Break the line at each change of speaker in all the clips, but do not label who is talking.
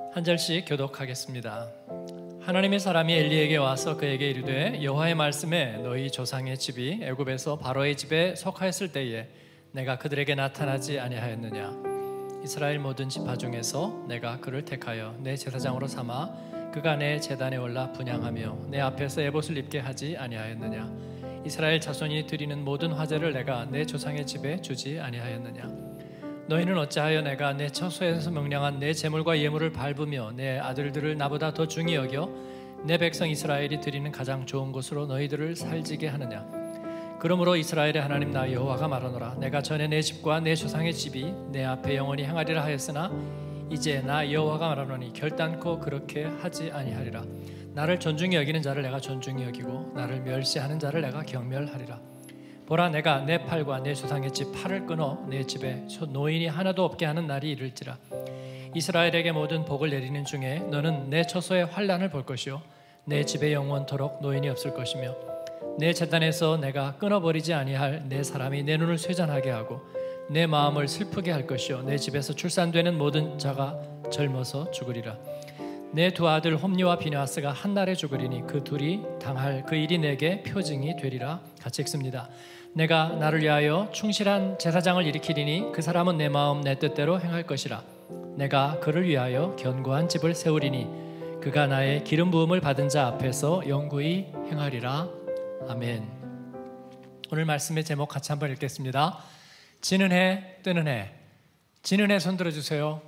한 절씩 교독하겠습니다. 하나님의 사람이 엘리에게 와서 그에게 이르되 여호와의 말씀에 너희 조상의 집이 애굽에서 바로의 집에 속하였을 때에 내가 그들에게 나타나지 아니하였느냐. 이스라엘 모든 지파 중에서 내가 그를 택하여 내 제사장으로 삼아 그가 내 제단에 올라 분향하며 내 앞에서 에봇을 입게 하지 아니하였느냐. 이스라엘 자손이 드리는 모든 화제를 내가 내 조상의 집에 주지 아니하였느냐. 너희는 어찌하여 내가 내 처소에서 명령한 내 제물과 예물을 밟으며 내 아들들을 나보다 더 중히 여겨 내 백성 이스라엘이 드리는 가장 좋은 곳으로 너희들을 살지게 하느냐. 그러므로 이스라엘의 하나님 나 여호와가 말하노라. 내가 전에 내 집과 내 조상의 집이 내 앞에 영원히 행하리라 하였으나 이제 나 여호와가 말하노니 결단코 그렇게 하지 아니하리라. 나를 존중히 여기는 자를 내가 존중히 여기고 나를 멸시하는 자를 내가 경멸하리라. 보라, 내가 내 팔과 내 조상의 집 팔을 끊어 내 집에 노인이 하나도 없게 하는 날이 이를지라. 이스라엘에게 모든 복을 내리는 중에 너는 내 처소의 환난을 볼 것이요 내 집에 영원토록 노인이 없을 것이며 내 제단에서 내가 끊어버리지 아니할 내 사람이 내 눈을 쇠잔하게 하고 내 마음을 슬프게 할 것이요 내 집에서 출산되는 모든 자가 젊어서 죽으리라. 내 두 아들 홈니와 비느하스가 한 날에 죽으리니 그 둘이 당할 그 일이 내게 표징이 되리라. 같이 읽습니다. 내가 나를 위하여 충실한 제사장을 일으키리니 그 사람은 내 마음 내 뜻대로 행할 것이라. 내가 그를 위하여 견고한 집을 세우리니 그가 나의 기름 부음을 받은 자 앞에서 영구히 행하리라. 아멘. 오늘 말씀의 제목 같이 한번 읽겠습니다. 지는 해 뜨는 해. 지는 해 손 들어주세요.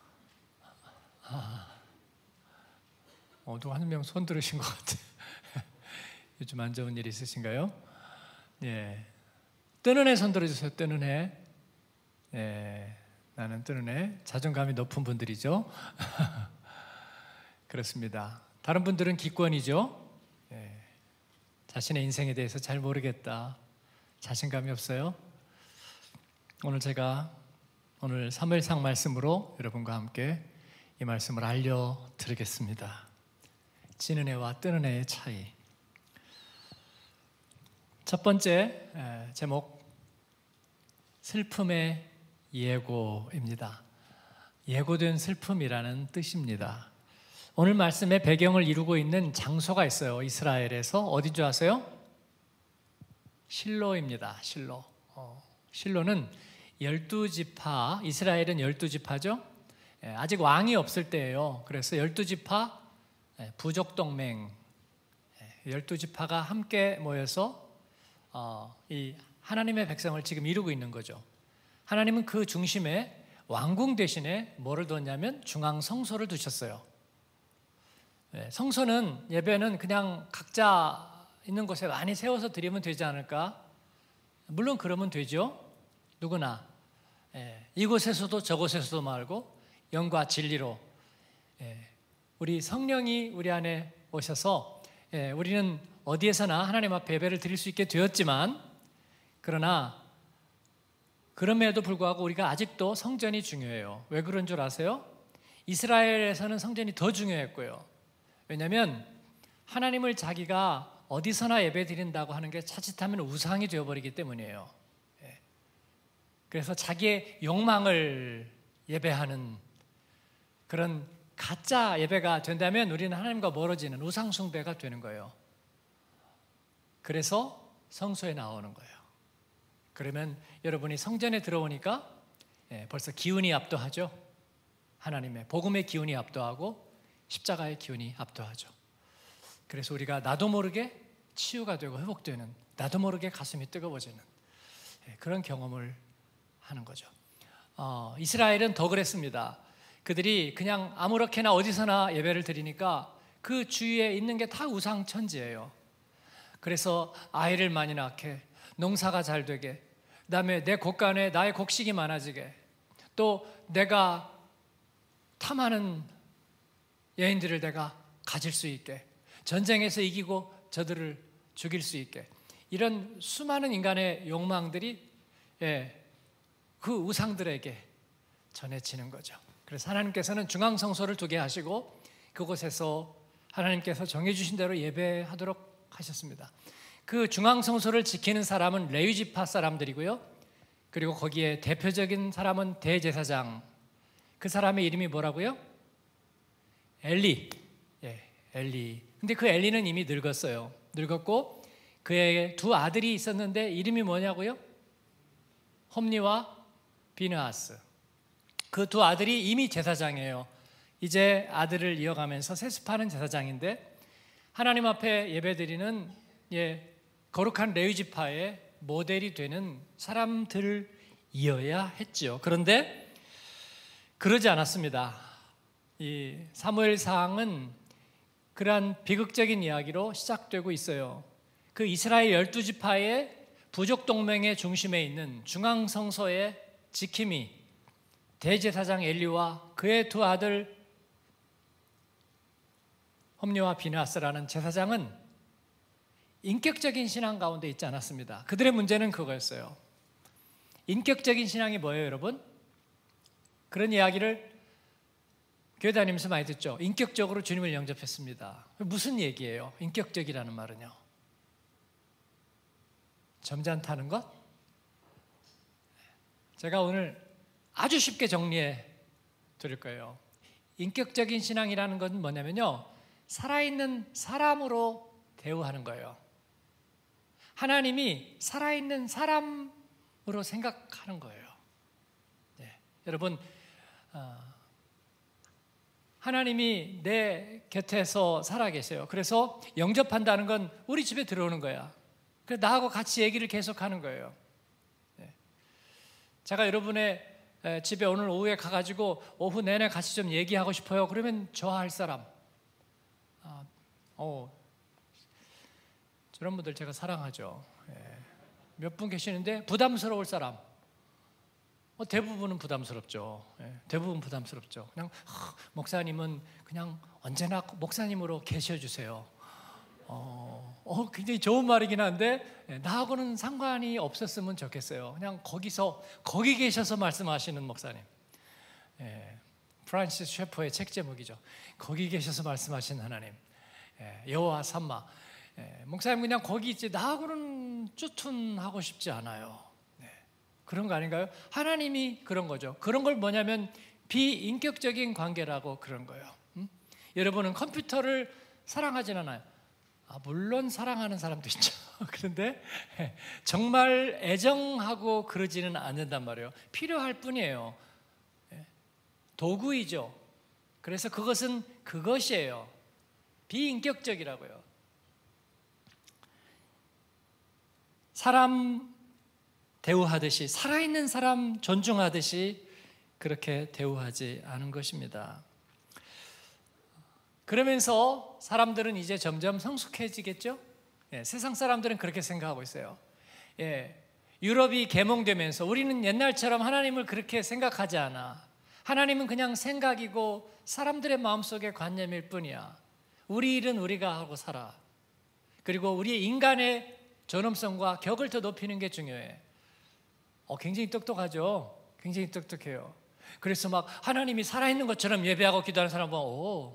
누가 한 명 손 들으신 것 같아요. 요즘 안 좋은 일 있으신가요? 예. 뜨는 해 손 들어주세요. 뜨는 해. 예. 나는 뜨는 해. 자존감이 높은 분들이죠. 그렇습니다. 다른 분들은 기권이죠. 예. 자신의 인생에 대해서 잘 모르겠다. 자신감이 없어요. 제가 오늘 사무엘상 말씀으로 여러분과 함께 이 말씀을 알려드리겠습니다. 지는 해와 뜨는 해의 차이. 첫 번째 제목, 슬픔의 예고입니다. 예고된 슬픔이라는 뜻입니다. 오늘 말씀의 배경을 이루고 있는 장소가 있어요. 이스라엘에서 어딘 줄 아세요? 실로입니다. 실로. 실로는 12지파, 이스라엘은 12지파죠. 아직 왕이 없을 때예요. 그래서 12지파 부족동맹, 12지파가 함께 모여서 이 하나님의 백성을 지금 이루고 있는 거죠. 하나님은 그 중심에 왕궁 대신에 뭐를 두었냐면 중앙 성소를 두셨어요. 성소는, 예배는 그냥 각자 있는 곳에 많이 세워서 드리면 되지 않을까? 물론 그러면 되죠. 누구나 이곳에서도 저곳에서도 말고 영과 진리로 우리 성령이 우리 안에 오셔서 우리는 어디에서나 하나님 앞에 예배를 드릴 수 있게 되었지만, 그러나 그럼에도 불구하고 우리가 아직도 성전이 중요해요. 왜 그런 줄 아세요? 이스라엘에서는 성전이 더 중요했고요. 왜냐하면 하나님을 자기가 어디서나 예배 드린다고 하는 게 자칫하면 우상이 되어버리기 때문이에요. 그래서 자기의 욕망을 예배하는 그런 가짜 예배가 된다면 우리는 하나님과 멀어지는 우상 숭배가 되는 거예요. 그래서 성소에 나오는 거예요. 그러면 여러분이 성전에 들어오니까 벌써 기운이 압도하죠. 하나님의 복음의 기운이 압도하고 십자가의 기운이 압도하죠. 그래서 우리가 나도 모르게 치유가 되고 회복되는, 나도 모르게 가슴이 뜨거워지는 그런 경험을 하는 거죠. 이스라엘은 더 그랬습니다. 그들이 그냥 아무렇게나 어디서나 예배를 드리니까 그 주위에 있는 게 다 우상천지예요. 그래서 아이를 많이 낳게, 농사가 잘 되게, 그다음에 내 곳간에 나의 곡식이 많아지게, 또 내가 탐하는 여인들을 내가 가질 수 있게, 전쟁에서 이기고 저들을 죽일 수 있게, 이런 수많은 인간의 욕망들이 그 우상들에게 전해지는 거죠. 그래서 하나님께서는 중앙성소를 두게 하시고 그곳에서 하나님께서 정해주신 대로 예배하도록 하셨습니다. 그 중앙성소를 지키는 사람은 레위지파 사람들이고요. 그리고 거기에 대표적인 사람은 대제사장. 그 사람의 이름이 뭐라고요? 엘리. 예, 엘리. 근데 그 엘리는 이미 늙었어요. 늙었고 그의 두 아들이 있었는데 이름이 뭐냐고요? 홈니와 비느하스. 그 두 아들이 이미 제사장이에요. 이제 아들을 이어가면서 세습하는 제사장인데 하나님 앞에 예배드리는 거룩한 레위 지파의 모델이 되는 사람들이어야 했죠. 그런데 그러지 않았습니다. 이 사무엘상은 그러한 비극적인 이야기로 시작되고 있어요. 그 이스라엘 12지파의 부족 동맹의 중심에 있는 중앙성소의 지킴이 대제사장 엘리와 그의 두 아들 홈니와 비느하스라는 제사장은 인격적인 신앙 가운데 있지 않았습니다. 그들의 문제는 그거였어요. 인격적인 신앙이 뭐예요, 여러분? 그런 이야기를 교회 다니면서 많이 듣죠. 인격적으로 주님을 영접했습니다. 무슨 얘기예요? 인격적이라는 말은요. 점잖다는 것? 제가 오늘 아주 쉽게 정리해 드릴 거예요. 인격적인 신앙이라는 건 뭐냐면요, 살아있는 사람으로 대우하는 거예요. 하나님이 살아있는 사람으로 생각하는 거예요. 네. 여러분, 하나님이 내 곁에서 살아계세요. 그래서 영접한다는 건 우리 집에 들어오는 거야. 그래서 나하고 같이 얘기를 계속하는 거예요. 네. 제가 여러분의 집에 오늘 오후에 가가지고 오후 내내 같이 좀 얘기하고 싶어요. 그러면 좋아할 사람. 저런 분들 제가 사랑하죠. 몇 분 계시는데 부담스러울 사람. 대부분은 부담스럽죠. 대부분 부담스럽죠. 그냥 목사님은 그냥 언제나 목사님으로 계셔주세요. 굉장히 좋은 말이긴 한데 나하고는 상관이 없었으면 좋겠어요. 그냥 거기 계셔서 말씀하시는 목사님. 프란시스 셰퍼의 책 제목이죠. 거기 계셔서 말씀하시는 하나님. 여호와 삼마. 목사님 그냥 거기 있지 나하고는 쭈툰하고 싶지 않아요. 그런 거 아닌가요? 하나님이 그런 거죠. 그런 걸 뭐냐면 비인격적인 관계라고 그런 거예요. 여러분은 컴퓨터를 사랑하진 않아요. 물론 사랑하는 사람도 있죠. 그런데 정말 애정하고 그러지는 않는단 말이에요. 필요할 뿐이에요. 도구이죠. 그래서 그것은 그것이에요. 비인격적이라고요. 사람 대우하듯이, 살아있는 사람 존중하듯이 그렇게 대우하지 않은 것입니다. 그러면서 사람들은 이제 점점 성숙해지겠죠? 세상 사람들은 그렇게 생각하고 있어요. 유럽이 개몽되면서 우리는 옛날처럼 하나님을 그렇게 생각하지 않아. 하나님은 그냥 생각이고 사람들의 마음속의 관념일 뿐이야. 우리 일은 우리가 하고 살아. 그리고 우리의 인간의 존엄성과 격을 더 높이는 게 중요해. 굉장히 똑똑하죠? 굉장히 똑똑해요. 그래서 막 하나님이 살아있는 것처럼 예배하고 기도하는 사람 보면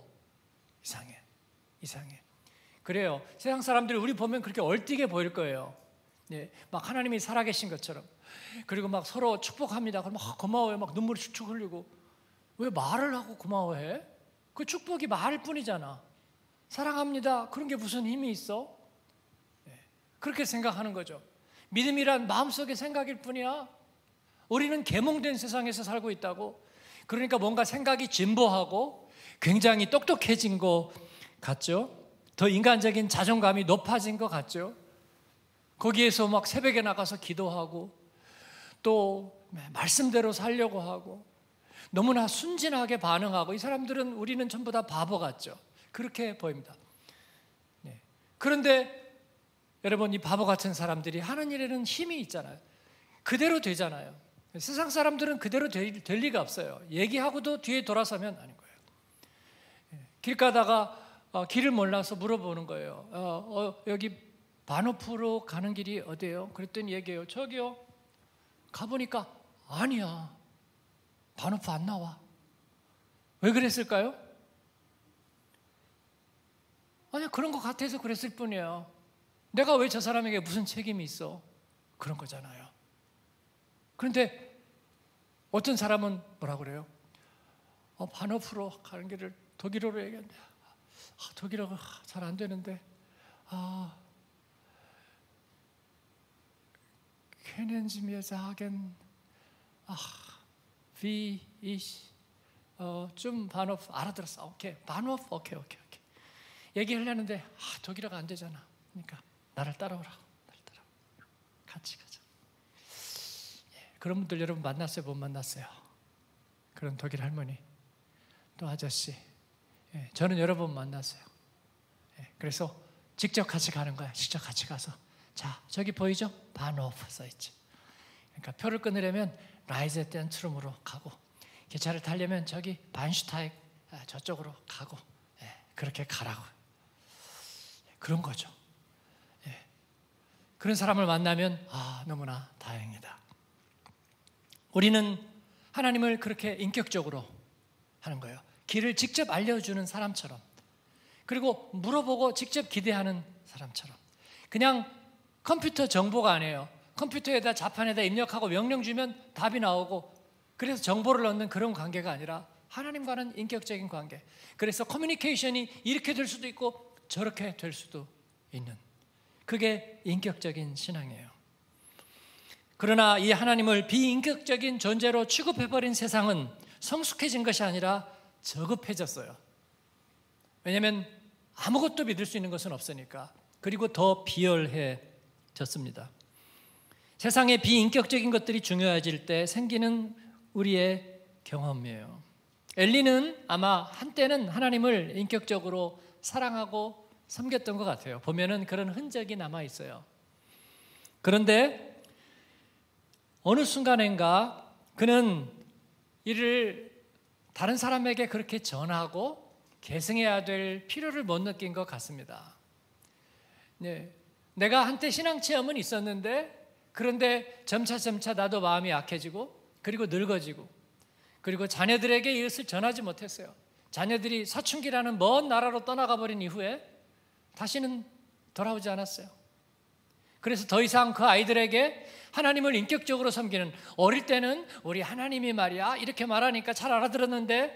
이상해. 그래요. 세상 사람들이 우리 보면 그렇게 얼뛰게 보일 거예요. 막 하나님이 살아계신 것처럼. 그리고 막 서로 축복합니다. 그럼 고마워요. 막 눈물이 축축 흘리고. 왜 말을 하고 고마워해? 그 축복이 말일 뿐이잖아. 사랑합니다. 그런 게 무슨 힘이 있어? 그렇게 생각하는 거죠. 믿음이란 마음속의 생각일 뿐이야. 우리는 계몽된 세상에서 살고 있다고. 그러니까 뭔가 생각이 진보하고 굉장히 똑똑해진 것 같죠? 더 인간적인 자존감이 높아진 것 같죠? 거기에서 막 새벽에 나가서 기도하고 또 말씀대로 살려고 하고 너무나 순진하게 반응하고, 이 사람들은 우리는 전부 다 바보 같죠? 그렇게 보입니다. 그런데 여러분, 이 바보 같은 사람들이 하는 일에는 힘이 있잖아요. 그대로 되잖아요. 세상 사람들은 그대로 될 리가 없어요. 얘기하고도 뒤에 돌아서면 아닌 거예요. 길 가다가 길을 몰라서 물어보는 거예요. 여기 바노프로 가는 길이 어디예요? 그랬더니 얘기해요. 저기요. 가보니까 아니야. 바노프 안 나와. 왜 그랬을까요? 아니, 그런 것 같아서 그랬을 뿐이에요. 내가 왜 저 사람에게 무슨 책임이 있어? 그런 거잖아요. 그런데 어떤 사람은 뭐라 그래요? 바노프로 가는 길을 독일어로 얘기했는데 독일어가 잘 안 되는데 können Sie mir sagen wie ich 좀 Bahnhof 알아들었어. 오케이. Bahnhof 오케이. 얘기하려는데 독일어가 안 되잖아. 그러니까 나를 따라오라고. 같이 가자. 그런 분들 여러분 만났어요? 못 만났어요? 그런 독일 할머니 또 아저씨 저는 여러 번 만났어요. 그래서 직접 같이 가는 거야. 직접 같이 가서 자 저기 보이죠? 바노프 써있지. 그러니까 표를 끊으려면 라이제텐트룸으로 가고 기차를 타려면 저기 반슈타익 저쪽으로 가고 그렇게 가라고. 그런 거죠. 그런 사람을 만나면 너무나 다행이다. 우리는 하나님을 그렇게 인격적으로 하는 거예요. 길을 직접 알려주는 사람처럼, 그리고 물어보고 직접 기대하는 사람처럼. 그냥 컴퓨터 정보가 아니에요. 컴퓨터에다 자판에다 입력하고 명령 주면 답이 나오고 그래서 정보를 얻는 그런 관계가 아니라 하나님과는 인격적인 관계. 그래서 커뮤니케이션이 이렇게 될 수도 있고 저렇게 될 수도 있는, 그게 인격적인 신앙이에요. 그러나 이 하나님을 비인격적인 존재로 취급해버린 세상은 성숙해진 것이 아니라 저급해졌어요. 왜냐하면 아무것도 믿을 수 있는 것은 없으니까. 그리고 더 비열해졌습니다. 세상에 비인격적인 것들이 중요해질 때 생기는 우리의 경험이에요. 엘리는 아마 한때는 하나님을 인격적으로 사랑하고 섬겼던 것 같아요. 보면은 그런 흔적이 남아 있어요. 그런데 어느 순간인가 그는 이를 다른 사람에게 그렇게 전하고 계승해야 될 필요를 못 느낀 것 같습니다. 내가 한때 신앙 체험은 있었는데 그런데 점차 나도 마음이 약해지고 그리고 늙어지고 그리고 자녀들에게 이것을 전하지 못했어요. 자녀들이 사춘기라는 먼 나라로 떠나가 버린 이후에 다시는 돌아오지 않았어요. 그래서 더 이상 그 아이들에게 하나님을 인격적으로 섬기는, 어릴 때는 우리 하나님이 말이야 이렇게 말하니까 잘 알아들었는데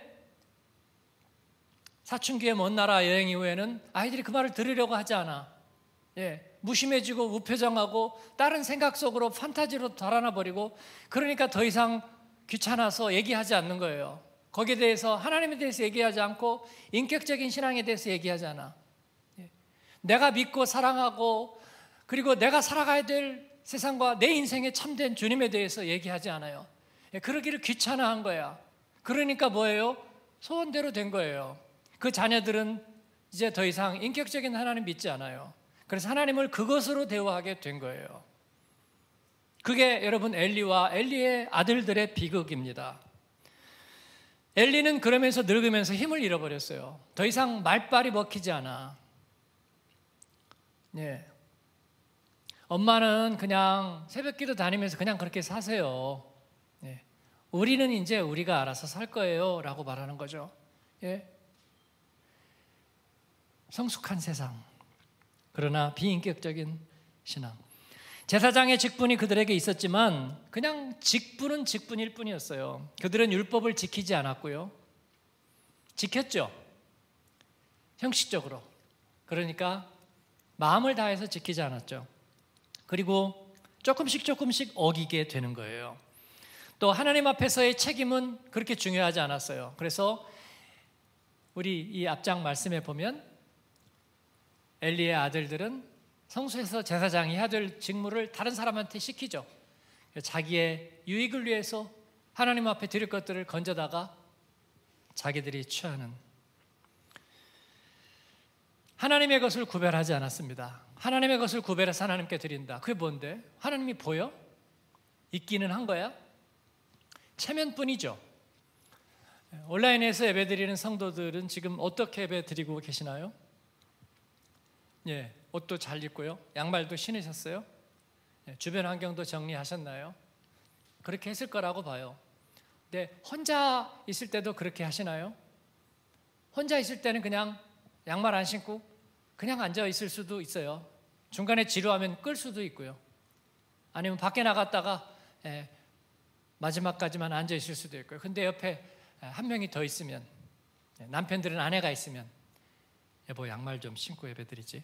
사춘기의 먼 나라 여행 이후에는 아이들이 그 말을 들으려고 하지 않아. 무심해지고 우표정하고 다른 생각 속으로 판타지로 달아나 버리고, 그러니까 더 이상 귀찮아서 얘기하지 않는 거예요. 거기에 대해서, 하나님에 대해서 얘기하지 않고 인격적인 신앙에 대해서 얘기하지 않아. 내가 믿고 사랑하고 그리고 내가 살아가야 될 세상과 내 인생에 참된 주님에 대해서 얘기하지 않아요. 그러기를 귀찮아한 거야. 그러니까 뭐예요? 소원대로 된 거예요. 그 자녀들은 이제 더 이상 인격적인 하나님 믿지 않아요. 그래서 하나님을 그것으로 대우하게 된 거예요. 그게 여러분 엘리와 엘리의 아들들의 비극입니다. 엘리는 그러면서 늙으면서 힘을 잃어버렸어요. 더 이상 말빨이 먹히지 않아. 엄마는 그냥 새벽기도 다니면서 그냥 그렇게 사세요. 우리는 이제 우리가 알아서 살 거예요 라고 말하는 거죠. 성숙한 세상, 그러나 비인격적인 신앙. 제사장의 직분이 그들에게 있었지만 그냥 직분은 직분일 뿐이었어요. 그들은 율법을 지키지 않았고요. 지켰죠, 형식적으로. 그러니까 마음을 다해서 지키지 않았죠. 그리고 조금씩 어기게 되는 거예요. 또 하나님 앞에서의 책임은 그렇게 중요하지 않았어요. 그래서 우리 이 앞장 말씀에 보면 엘리의 아들들은 성소에서 제사장이 해야 될 직무를 다른 사람한테 시키죠. 자기의 유익을 위해서 하나님 앞에 드릴 것들을 건져다가 자기들이 취하는, 하나님의 것을 구별하지 않았습니다. 하나님의 것을 구별해서 하나님께 드린다. 그게 뭔데? 하나님이 보여? 있기는 한 거야? 체면뿐이죠. 온라인에서 예배드리는 성도들은 지금 어떻게 예배드리고 계시나요? 옷도 잘 입고요. 양말도 신으셨어요? 주변 환경도 정리하셨나요? 그렇게 했을 거라고 봐요. 근데 혼자 있을 때도 그렇게 하시나요? 혼자 있을 때는 그냥 양말 안 신고 그냥 앉아 있을 수도 있어요. 중간에 지루하면 끌 수도 있고요. 아니면 밖에 나갔다가 마지막까지만 앉아 있을 수도 있고요. 근데 옆에 한 명이 더 있으면 남편들은 아내가 있으면 여보 양말 좀 신고 예배드리지.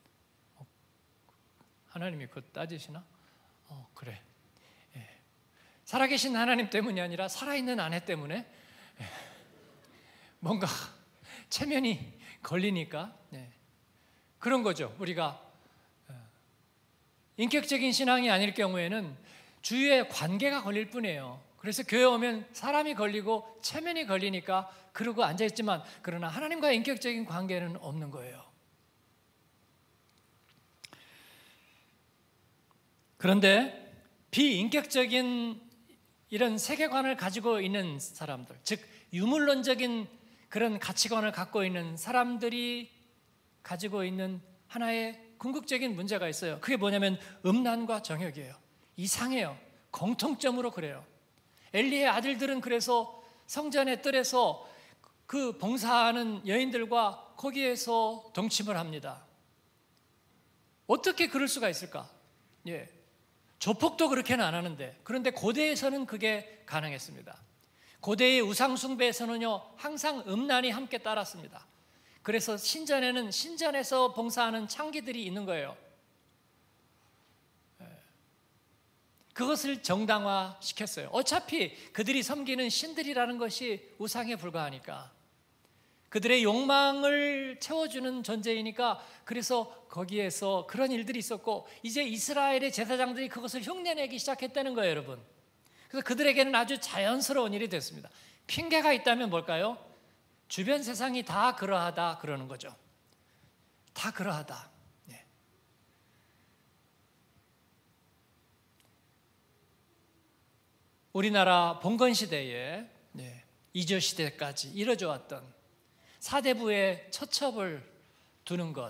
하나님이 그거 따지시나? 그래. 살아계신 하나님 때문이 아니라 살아있는 아내 때문에 뭔가 체면이 걸리니까 그런 거죠. 우리가 인격적인 신앙이 아닐 경우에는 주위의 관계가 걸릴 뿐이에요. 그래서 교회 오면 사람이 걸리고 체면이 걸리니까 그러고 앉아있지만 그러나 하나님과의 인격적인 관계는 없는 거예요. 그런데 비인격적인 이런 세계관을 가지고 있는 사람들, 즉 유물론적인 그런 가치관을 갖고 있는 사람들이 가지고 있는 하나의 궁극적인 문제가 있어요. 그게 뭐냐면 음란과 정욕이에요. 이상해요. 공통점으로 그래요. 엘리의 아들들은 그래서 성전의 뜰에서 그 봉사하는 여인들과 거기에서 동침을 합니다. 어떻게 그럴 수가 있을까? 조폭도 그렇게는 안 하는데, 그런데 고대에서는 그게 가능했습니다. 고대의 우상숭배에서는요 항상 음란이 함께 따랐습니다. 그래서 신전에는 신전에서 봉사하는 창기들이 있는 거예요. 그것을 정당화시켰어요. 어차피 그들이 섬기는 신들이라는 것이 우상에 불과하니까, 그들의 욕망을 채워주는 존재이니까, 그래서 거기에서 그런 일들이 있었고, 이제 이스라엘의 제사장들이 그것을 흉내내기 시작했다는 거예요, 여러분. 그래서 그들에게는 아주 자연스러운 일이 됐습니다. 핑계가 있다면 뭘까요? 주변 세상이 다 그러하다 그러는 거죠. 다 그러하다. 우리나라 봉건시대에 이조 시대까지 이뤄져 왔던 사대부의 처첩을 두는 것,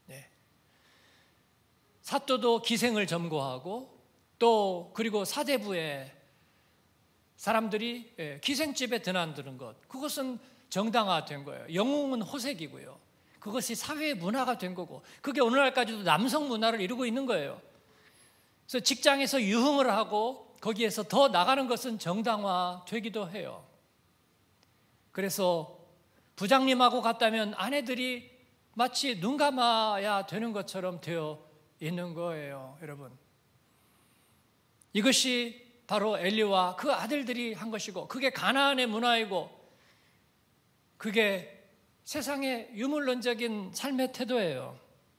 사또도 기생을 점거하고 또 그리고 사대부의 사람들이 기생집에 드나드는 것, 그것은 정당화된 거예요. 영웅은 호색이고요. 그것이 사회의 문화가 된 거고, 그게 오늘날까지도 남성 문화를 이루고 있는 거예요. 그래서 직장에서 유흥을 하고 거기에서 더 나가는 것은 정당화되기도 해요. 그래서 부장님하고 갔다면 아내들이 마치 눈 감아야 되는 것처럼 되어 있는 거예요, 여러분. 이것이 바로 엘리와 그 아들들이 한 것이고, 그게 가나안의 문화이고, 그게 세상의 유물론적인 삶의 태도예요.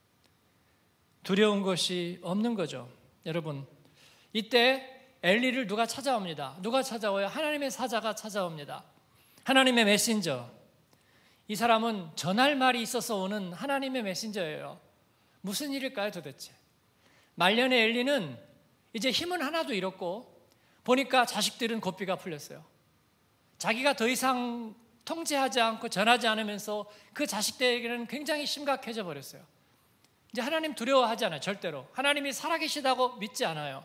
두려운 것이 없는 거죠. 여러분, 이때 엘리를 누가 찾아옵니다. 누가 찾아와요? 하나님의 사자가 찾아옵니다. 하나님의 메신저. 이 사람은 전할 말이 있어서 오는 하나님의 메신저예요. 무슨 일일까요, 도대체? 말년의 엘리는 이제 힘은 하나도 잃었고, 보니까 자식들은 고삐가 풀렸어요. 자기가 더 이상 통제하지 않고 전하지 않으면서 그 자식들에게는 굉장히 심각해져 버렸어요. 이제 하나님 두려워하지 않아요. 절대로. 하나님이 살아계시다고 믿지 않아요.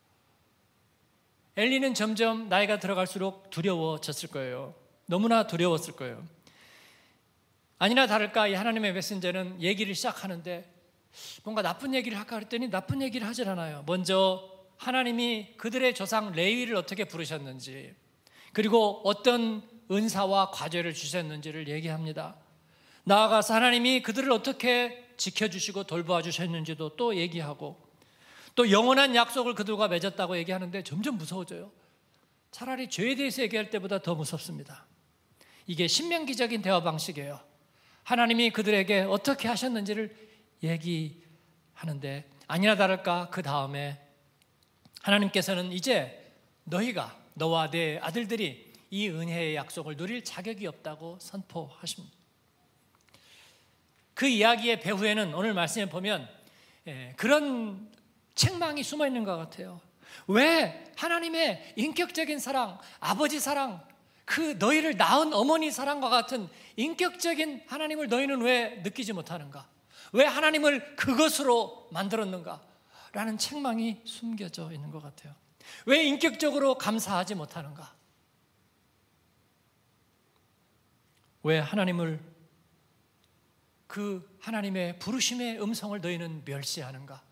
엘리는 점점 나이가 들어갈수록 두려워졌을 거예요. 너무나 두려웠을 거예요. 아니나 다를까 이 하나님의 메신저는 얘기를 시작하는데 뭔가 나쁜 얘기를 할까 그랬더니 나쁜 얘기를 하질 않아요. 먼저 하나님이 그들의 조상 레위를 어떻게 부르셨는지, 그리고 어떤 은사와 과제를 주셨는지를 얘기합니다. 나아가서 하나님이 그들을 어떻게 지켜주시고 돌보아 주셨는지도 또 얘기하고, 또 영원한 약속을 그들과 맺었다고 얘기하는데 점점 무서워져요. 차라리 죄에 대해서 얘기할 때보다 더 무섭습니다. 이게 신명기적인 대화 방식이에요. 하나님이 그들에게 어떻게 하셨는지를 얘기하는데, 아니나 다를까 그 다음에 하나님께서는 이제 너와 내 아들들이 이 은혜의 약속을 누릴 자격이 없다고 선포하십니다. 그 이야기의 배후에는 오늘 말씀에 보면 그런 책망이 숨어 있는 것 같아요. 왜 하나님의 인격적인 사랑, 아버지 사랑, 그 너희를 낳은 어머니 사랑과 같은 인격적인 하나님을 너희는 왜 느끼지 못하는가? 왜 하나님을 그것으로 만들었는가? 라는 책망이 숨겨져 있는 것 같아요. 왜 인격적으로 감사하지 못하는가? 왜 하나님을, 그 하나님의 부르심의 음성을 너희는 멸시하는가?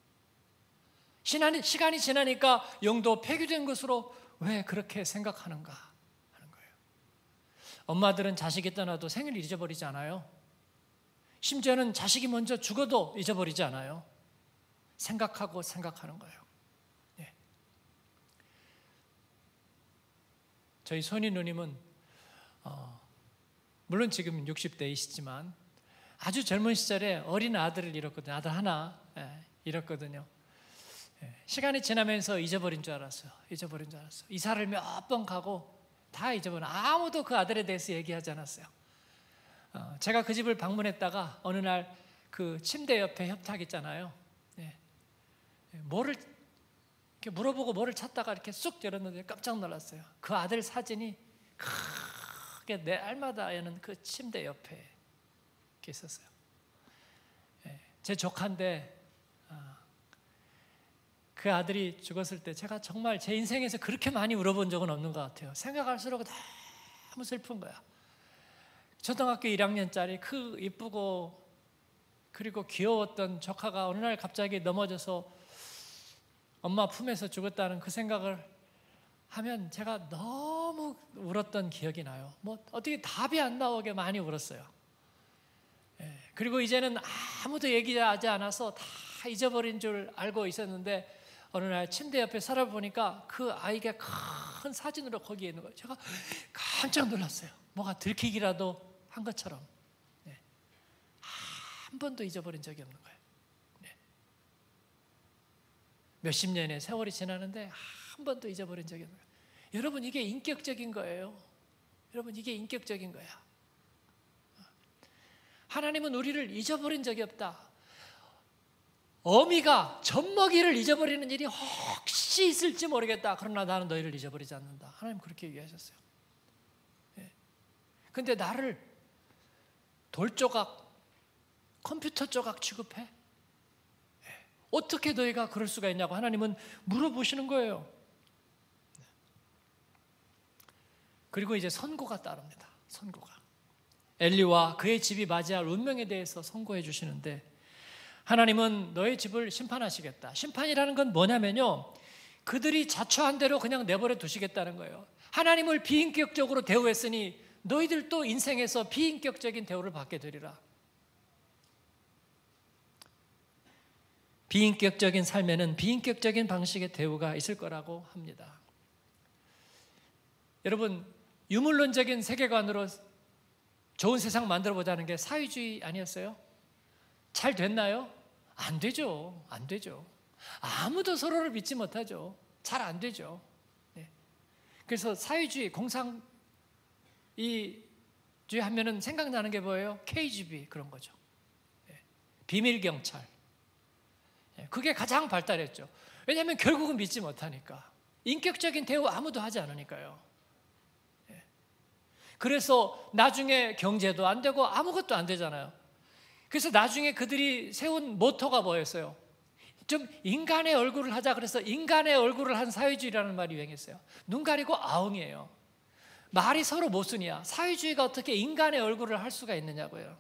시간이 지나니까 영도 폐기된 것으로 왜 그렇게 생각하는가 하는 거예요. 엄마들은 자식이 떠나도 생일 잊어버리지 않아요. 심지어는 자식이 먼저 죽어도 잊어버리지 않아요. 생각하고 생각하는 거예요. 예. 저희 손이 누님은 물론 지금 60대이시지만 아주 젊은 시절에 어린 아들을 잃었거든요. 아들 하나 잃었거든요. 시간이 지나면서 잊어버린 줄 알았어요. 잊어버린 줄 알았어요. 이사를 몇 번 가고 다 잊어버려. 아무도 그 아들에 대해서 얘기하지 않았어요. 제가 그 집을 방문했다가 어느 날 그 침대 옆에 협탁 있잖아요. 뭐를 이렇게 물어보고 뭐를 찾다가 이렇게 쑥 열었는데 깜짝 놀랐어요. 그 아들 사진이 크게 내 알마다 여는 그 침대 옆에 이렇게 있었어요. 제 조카인데 그 아들이 죽었을 때 제가 정말 제 인생에서 그렇게 많이 울어본 적은 없는 것 같아요. 생각할수록 너무 슬픈 거야. 초등학교 1학년짜리 그 이쁘고 그리고 귀여웠던 조카가 어느 날 갑자기 넘어져서 엄마 품에서 죽었다는 그 생각을 하면 제가 너무 울었던 기억이 나요. 뭐 어떻게 답이 안 나오게 많이 울었어요. 그리고 이제는 아무도 얘기하지 않아서 다 잊어버린 줄 알고 있었는데 어느 날 침대 옆에 살아보니까 그 아이가 큰 사진으로 거기에 있는 거예요. 제가 깜짝 놀랐어요. 뭐가 들키기라도 한 것처럼. 한 번도 잊어버린 적이 없는 거예요. 몇십 년의 세월이 지나는데 한 번도 잊어버린 적이 없는 거예요. 여러분, 이게 인격적인 거예요. 여러분, 이게 인격적인 거야. 하나님은 우리를 잊어버린 적이 없다. 어미가 젖먹이를 잊어버리는 일이 혹시 있을지 모르겠다. 그러나 나는 너희를 잊어버리지 않는다. 하나님 그렇게 얘기하셨어요. 근데 나를 돌조각, 컴퓨터 조각 취급해? 어떻게 너희가 그럴 수가 있냐고 하나님은 물어보시는 거예요. 그리고 이제 선고가 따릅니다. 선고가. 엘리와 그의 집이 맞이할 운명에 대해서 선고해 주시는데 하나님은 너의 집을 심판하시겠다. 심판이라는 건 뭐냐면요, 그들이 자초한 대로 그냥 내버려 두시겠다는 거예요. 하나님을 비인격적으로 대우했으니 너희들도 인생에서 비인격적인 대우를 받게 되리라. 비인격적인 삶에는 비인격적인 방식의 대우가 있을 거라고 합니다. 여러분, 유물론적인 세계관으로 좋은 세상 만들어보자는 게 사회주의 아니었어요? 잘 됐나요? 안 되죠. 안 되죠. 아무도 서로를 믿지 못하죠. 잘 안 되죠. 그래서 사회주의, 공상주의 하면은 생각나는 게 뭐예요? KGB 그런 거죠. 비밀경찰. 그게 가장 발달했죠. 왜냐하면 결국은 믿지 못하니까. 인격적인 대우 아무도 하지 않으니까요. 그래서 나중에 경제도 안 되고 아무것도 안 되잖아요. 그래서 나중에 그들이 세운 모토가 뭐였어요? 좀 인간의 얼굴을 하자. 그래서 인간의 얼굴을 한 사회주의라는 말이 유행했어요. 눈 가리고 아웅이에요. 말이 서로 모순이야. 사회주의가 어떻게 인간의 얼굴을 할 수가 있느냐고요.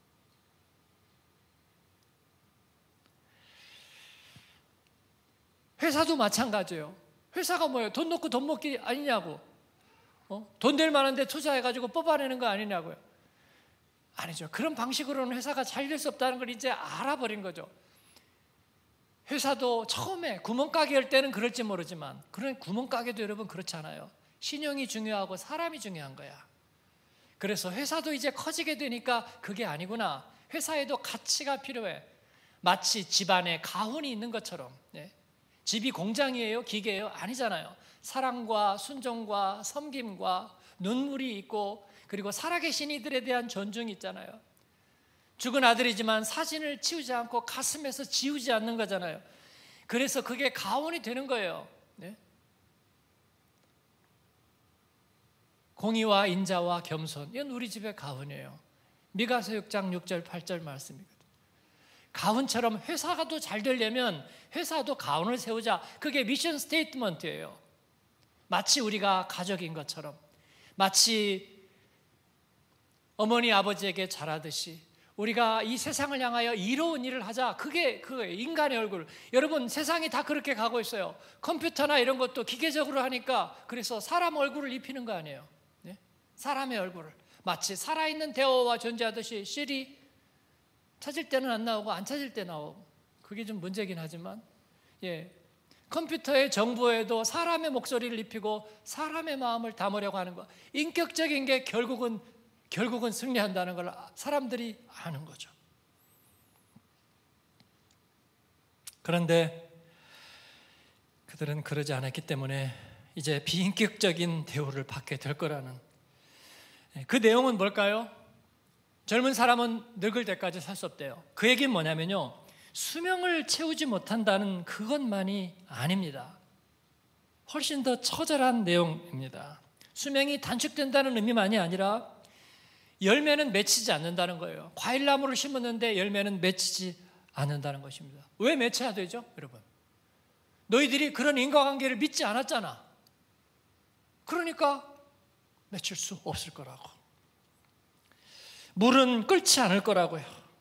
회사도 마찬가지예요. 회사가 뭐예요? 돈 놓고 돈 먹기 아니냐고. 돈 될 만한데 투자해가지고 뽑아내는 거 아니냐고요. 아니죠. 그런 방식으로는 회사가 잘 될 수 없다는 걸 이제 알아버린 거죠. 회사도 처음에 구멍가게 할 때는 그럴지 모르지만 그런 구멍가게도 여러분 그렇지 않아요. 신용이 중요하고 사람이 중요한 거야. 그래서 회사도 이제 커지게 되니까 그게 아니구나. 회사에도 가치가 필요해. 마치 집안에 가훈이 있는 것처럼. 집이 공장이에요? 기계예요? 아니잖아요. 사랑과 순종과 섬김과 눈물이 있고 그리고 살아계신 이들에 대한 존중이 있잖아요. 죽은 아들이지만 사진을 치우지 않고 가슴에서 지우지 않는 거잖아요. 그래서 그게 가훈이 되는 거예요. 공의와 인자와 겸손, 이건 우리 집의 가훈이에요. 미가서 6장 6절 8절 말씀이거든요. 가훈처럼 회사가 더 잘 되려면 회사도 가훈을 세우자. 그게 미션 스테이트먼트예요. 마치 우리가 가족인 것처럼, 마치 어머니 아버지에게 잘하듯이 우리가 이 세상을 향하여 이로운 일을 하자. 그게 인간의 얼굴. 여러분, 세상이 다 그렇게 가고 있어요. 컴퓨터나 이런 것도 기계적으로 하니까 그래서 사람 얼굴을 입히는 거 아니에요. 사람의 얼굴을. 마치 살아있는 대어와 존재하듯이 실이 찾을 때는 안 나오고 안 찾을 때 나오고, 그게 좀 문제긴 하지만, 컴퓨터의 정보에도 사람의 목소리를 입히고 사람의 마음을 담으려고 하는 거, 인격적인 게 결국은 승리한다는 걸 사람들이 아는 거죠. 그런데 그들은 그러지 않았기 때문에 이제 비인격적인 대우를 받게 될 거라는, 그 내용은 뭘까요? 젊은 사람은 늙을 때까지 살 수 없대요. 그 얘기는 뭐냐면요, 수명을 채우지 못한다는 그것만이 아닙니다. 훨씬 더 처절한 내용입니다. 수명이 단축된다는 의미만이 아니라 열매는 맺히지 않는다는 거예요. 과일나무를 심었는데 열매는 맺히지 않는다는 것입니다. 왜 맺혀야 되죠, 여러분? 너희들이 그런 인과관계를 믿지 않았잖아. 그러니까 맺힐 수 없을 거라고. 물은 끓지 않을 거라고요.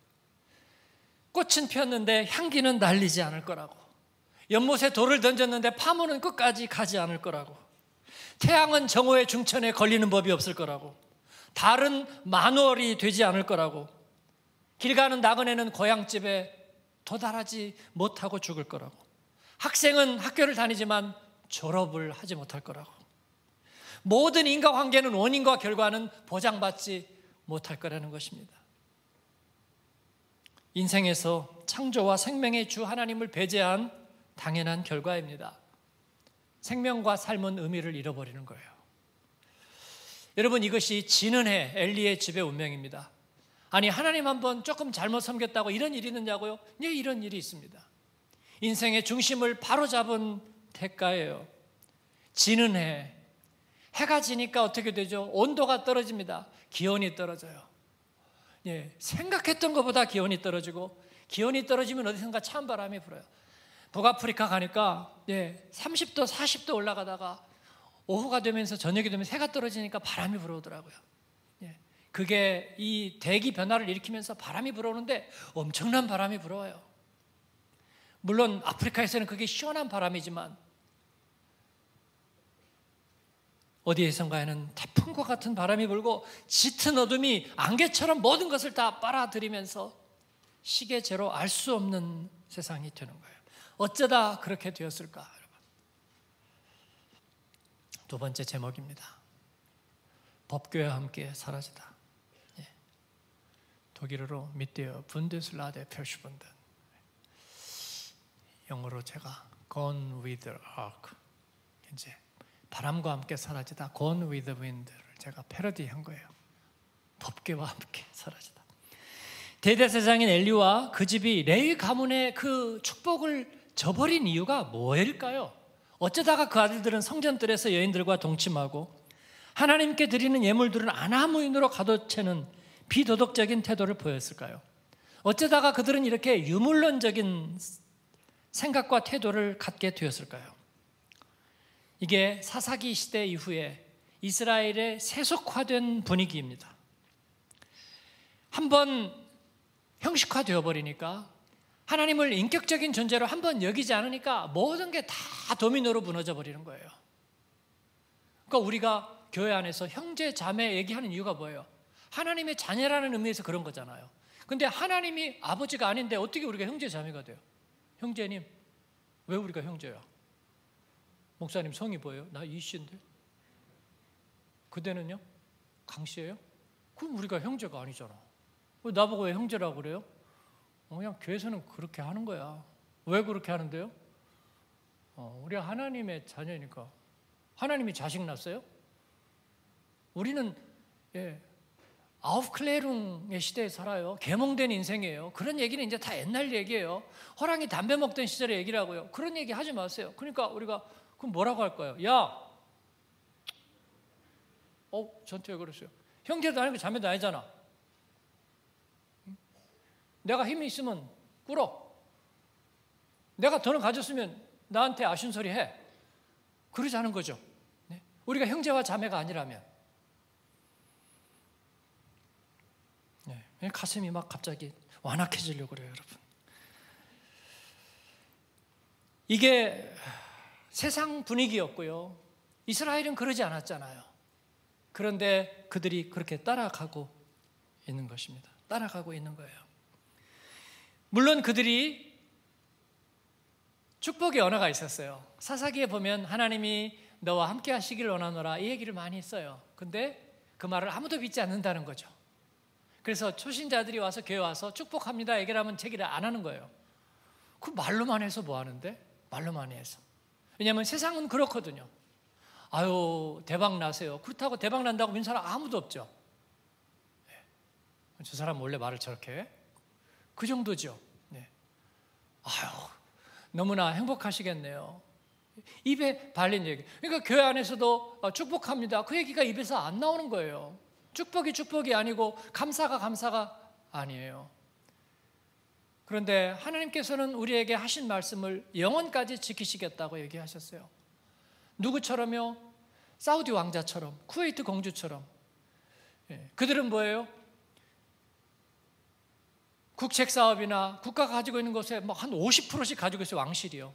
꽃은 피었는데 향기는 날리지 않을 거라고. 연못에 돌을 던졌는데 파문은 끝까지 가지 않을 거라고. 태양은 정오의 중천에 걸리는 법이 없을 거라고. 달은 만월이 되지 않을 거라고. 길 가는 나그네는 고향집에 도달하지 못하고 죽을 거라고. 학생은 학교를 다니지만 졸업을 하지 못할 거라고. 모든 인과관계는 원인과 결과는 보장받지 못할 거라는 것입니다. 인생에서 창조와 생명의 주 하나님을 배제한 당연한 결과입니다. 생명과 삶은 의미를 잃어버리는 거예요. 여러분, 이것이 지는 해 엘리의 집의 운명입니다. 아니, 하나님 한번 조금 잘못 섬겼다고 이런 일이 있느냐고요? 네, 이런 일이 있습니다. 인생의 중심을 바로잡은 대가예요. 지는 해, 해가 지니까 어떻게 되죠? 온도가 떨어집니다. 기온이 떨어져요. 생각했던 것보다 기온이 떨어지고, 기온이 떨어지면 어디선가 찬 바람이 불어요. 북아프리카 가니까 30도, 40도 올라가다가 오후가 되면서 저녁이 되면 해가 떨어지니까 바람이 불어오더라고요. 그게 이 대기 변화를 일으키면서 바람이 불어오는데 엄청난 바람이 불어와요. 물론 아프리카에서는 그게 시원한 바람이지만 어디에선가에는 태풍과 같은 바람이 불고 짙은 어둠이 안개처럼 모든 것을 다 빨아들이면서 시계제로 알 수 없는 세상이 되는 거예요. 어쩌다 그렇게 되었을까, 여러분? 두 번째 제목입니다. 법궤와 함께 사라지다. 독일어로 미테어 분데슬라데 펼슈분든, 영어로 제가 Gone with the Ark, 이제 바람과 함께 사라지다, Gone with the Wind를 제가 패러디한 거예요. 법궤와 함께 사라지다. 대대제사장인 엘리와 그 집이 레위 가문의 그 축복을 저버린 이유가 뭐일까요? 어쩌다가 그 아들들은 성전들에서 여인들과 동침하고 하나님께 드리는 예물들은 아나무인으로 가둬채는 비도덕적인 태도를 보였을까요? 어쩌다가 그들은 이렇게 유물론적인 생각과 태도를 갖게 되었을까요? 이게 사사기 시대 이후에 이스라엘의 세속화된 분위기입니다. 한번 형식화되어 버리니까, 하나님을 인격적인 존재로 한번 여기지 않으니까 모든 게 다 도미노로 무너져 버리는 거예요. 그러니까 우리가 교회 안에서 형제 자매 얘기하는 이유가 뭐예요? 하나님의 자녀라는 의미에서 그런 거잖아요. 근데 하나님이 아버지가 아닌데 어떻게 우리가 형제 자매가 돼요? 형제님, 왜 우리가 형제야? 목사님 성이 뭐예요? 나 이씨인데. 그대는요? 강씨예요? 그럼 우리가 형제가 아니잖아. 왜 나보고 왜 형제라고 그래요? 그냥 교회에서는 그렇게 하는 거야. 왜 그렇게 하는데요? 우리가 하나님의 자녀니까. 하나님이 자식 낳았어요? 우리는 아우프클레룽의 시대에 살아요. 계몽된 인생이에요. 그런 얘기는 이제 다 옛날 얘기예요. 호랑이 담배 먹던 시절의 얘기라고요. 그런 얘기 하지 마세요. 그러니까 우리가 그럼 뭐라고 할까요? 야, 저한테 왜 그러세요? 형제도 아니고 자매도 아니잖아. 내가 힘이 있으면 꿇어. 내가 돈을 가졌으면 나한테 아쉬운 소리 해. 그러지 않은 거죠. 우리가 형제와 자매가 아니라면. 가슴이 막 갑자기 완악해지려고 그래요, 여러분. 이게 세상 분위기였고요. 이스라엘은 그러지 않았잖아요. 그런데 그들이 그렇게 따라가고 있는 것입니다. 따라가고 있는 거예요. 물론 그들이 축복의 언어가 있었어요. 사사기에 보면 하나님이 너와 함께 하시기를 원하노라 이 얘기를 많이 했어요. 근데 그 말을 아무도 믿지 않는다는 거죠. 그래서 초신자들이 와서 교회 와서 축복합니다 얘기를 하면 제기를 안 하는 거예요. 그 말로만 해서 뭐 하는데? 말로만 해서. 왜냐하면 세상은 그렇거든요. 아유 대박 나세요. 그렇다고 대박 난다고 믿는 사람 아무도 없죠. 저 사람 원래 말을 저렇게 해? 그 정도죠. 네. 아유 너무나 행복하시겠네요. 입에 발린 얘기. 그러니까 교회 안에서도 축복합니다. 그 얘기가 입에서 안 나오는 거예요. 축복이 아니고 감사가 아니에요. 그런데 하나님께서는 우리에게 하신 말씀을 영원까지 지키시겠다고 얘기하셨어요. 누구처럼요? 사우디 왕자처럼, 쿠웨이트 공주처럼. 그들은 뭐예요? 국책 사업이나 국가가 가지고 있는 것에 한 50%씩 가지고 있어요. 왕실이요.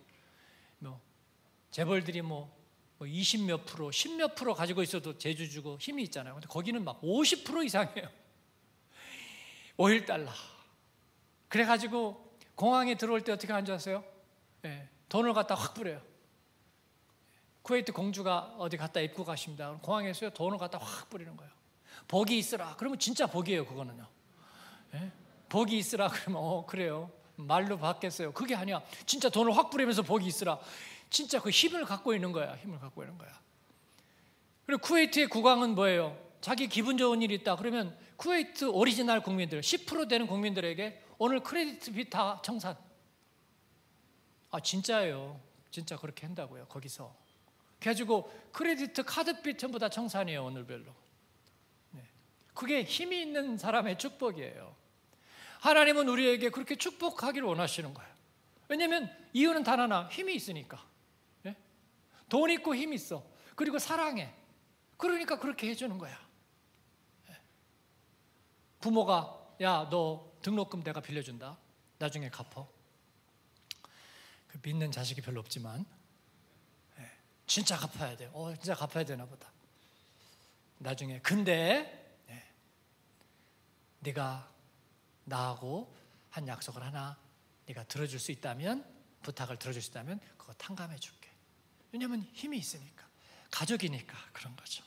재벌들이 20 몇 프로, 10 몇 프로 가지고 있어도 제주 주고 힘이 있잖아요. 근데 거기는 막 50% 이상이에요. 오일 달러. 그래가지고 공항에 들어올 때 어떻게 앉았어요? 돈을 갖다 확 뿌려요. 쿠웨이트 공주가 어디 갖다 입고 가십니다. 공항에서요 돈을 갖다 확 뿌리는 거예요. 복이 있으라. 그러면 진짜 복이에요. 그거는요. 복이 있으라 그러면 그래요. 말로 받겠어요. 그게 아니야. 진짜 돈을 확 뿌리면서 복이 있으라. 진짜 그 힘을 갖고 있는 거야. 힘을 갖고 있는 거야. 그리고 쿠웨이트의 국왕은 뭐예요? 자기 기분 좋은 일이 있다 그러면 쿠웨이트 오리지널 국민들 10% 되는 국민들에게 오늘 크레디트 빚 다 청산. 진짜예요. 진짜 그렇게 한다고요. 거기서. 그래가지고 크레디트 카드 빚 전부 다 청산이에요. 오늘별로. 그게 힘이 있는 사람의 축복이에요. 하나님은 우리에게 그렇게 축복하기를 원하시는 거예요. 왜냐하면 이유는 단 하나, 힘이 있으니까. 돈 있고 힘 있어. 그리고 사랑해. 그러니까 그렇게 해주는 거야. 부모가 야, 너 등록금 내가 빌려준다. 나중에 갚어. 믿는 자식이 별로 없지만 진짜 갚아야 돼. 진짜 갚아야 되나 보다. 나중에 근데 네가 나하고 한 약속을 하나 네가 들어줄 수 있다면, 부탁을 들어줄 수 있다면 그거 탕감해 줄게. 왜냐하면 힘이 있으니까, 가족이니까 그런 거죠.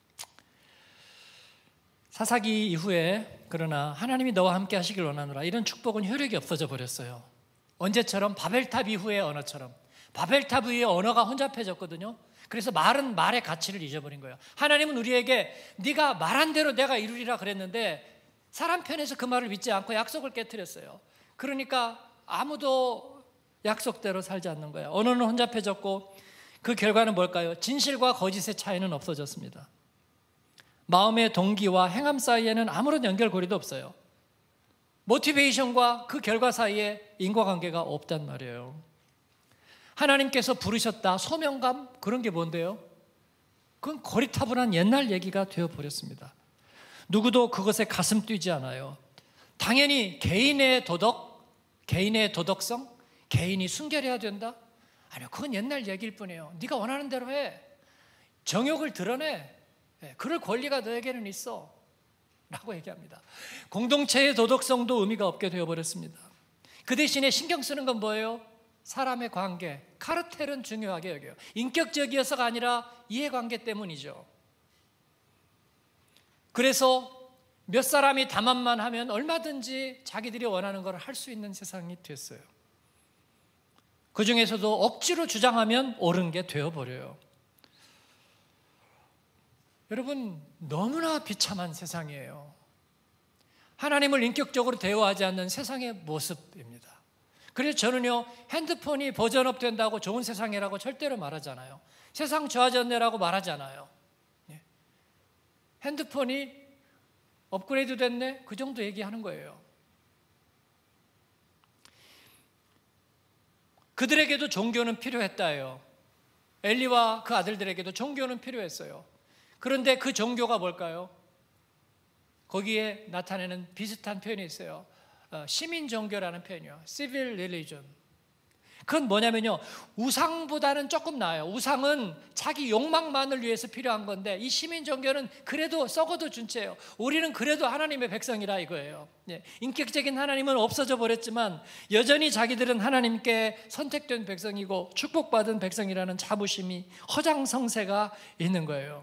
사사기 이후에 그러나 하나님이 너와 함께 하시길 원하노라 이런 축복은 효력이 없어져 버렸어요. 언제처럼? 바벨탑 이후의 언어처럼. 바벨탑 위에 언어가 혼잡해졌거든요. 그래서 말은 말의 가치를 잊어버린 거예요. 하나님은 우리에게 네가 말한 대로 내가 이루리라 그랬는데 사람 편에서 그 말을 믿지 않고 약속을 깨트렸어요. 그러니까 아무도 약속대로 살지 않는 거예요. 언어는 혼잡해졌고 그 결과는 뭘까요? 진실과 거짓의 차이는 없어졌습니다. 마음의 동기와 행함 사이에는 아무런 연결고리도 없어요. 모티베이션과 그 결과 사이에 인과관계가 없단 말이에요. 하나님께서 부르셨다, 소명감, 그런 게 뭔데요? 그건 거리타분한 옛날 얘기가 되어버렸습니다. 누구도 그것에 가슴 뛰지 않아요. 당연히 개인의 도덕, 개인의 도덕성, 개인이 순결해야 된다? 아니요, 그건 옛날 얘기일 뿐이에요. 네가 원하는 대로 해. 정욕을 드러내. 그럴 권리가 너에게는 있어 라고 얘기합니다. 공동체의 도덕성도 의미가 없게 되어버렸습니다. 그 대신에 신경 쓰는 건 뭐예요? 사람의 관계, 카르텔은 중요하게 여겨요. 인격적이어서가 아니라 이해관계 때문이죠. 그래서 몇 사람이 담합만 하면 얼마든지 자기들이 원하는 걸 할 수 있는 세상이 됐어요. 그 중에서도 억지로 주장하면 옳은 게 되어버려요. 여러분, 너무나 비참한 세상이에요. 하나님을 인격적으로 대화하지 않는 세상의 모습입니다. 그래서 저는요, 핸드폰이 버전업 된다고 좋은 세상이라고 절대로 말하잖아요. 세상 좋아졌네라고 말하잖아요. 핸드폰이 업그레이드 됐네? 그 정도 얘기하는 거예요. 그들에게도 종교는 필요했다요. 엘리와 그 아들들에게도 종교는 필요했어요. 그런데 그 종교가 뭘까요? 거기에 나타내는 비슷한 표현이 있어요. 시민 종교라는 표현이요. Civil religion. 그건 뭐냐면요, 우상보다는 조금 나아요. 우상은 자기 욕망만을 위해서 필요한 건데, 이 시민 종교는 그래도 썩어도 준체예요. 우리는 그래도 하나님의 백성이라 이거예요. 인격적인 하나님은 없어져 버렸지만 여전히 자기들은 하나님께 선택된 백성이고 축복받은 백성이라는 자부심이, 허장성세가 있는 거예요.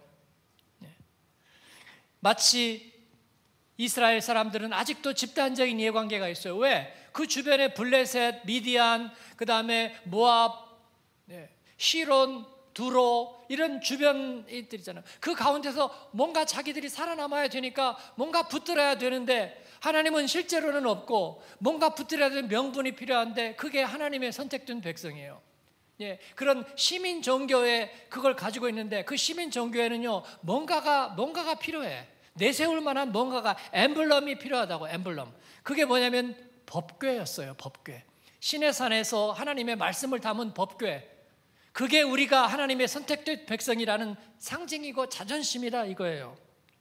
마치 이스라엘 사람들은 아직도 집단적인 이해관계가 있어요. 왜? 그 주변에 블레셋, 미디안, 그 다음에 모압, 시론, 두로, 이런 주변들 있잖아요. 그 가운데서 뭔가 자기들이 살아남아야 되니까 뭔가 붙들어야 되는데, 하나님은 실제로는 없고 뭔가 붙들어야 되는 명분이 필요한데, 그게 하나님의 선택된 백성이에요. 그런 시민 종교에 그걸 가지고 있는데, 그 시민 종교에는요, 뭔가가 필요해. 내세울 만한 뭔가가, 엠블럼이 필요하다고. 엠블럼. 그게 뭐냐면 법궤였어요. 법궤. 시내산에서 하나님의 말씀을 담은 법궤. 그게 우리가 하나님의 선택된 백성이라는 상징이고 자존심이라 이거예요.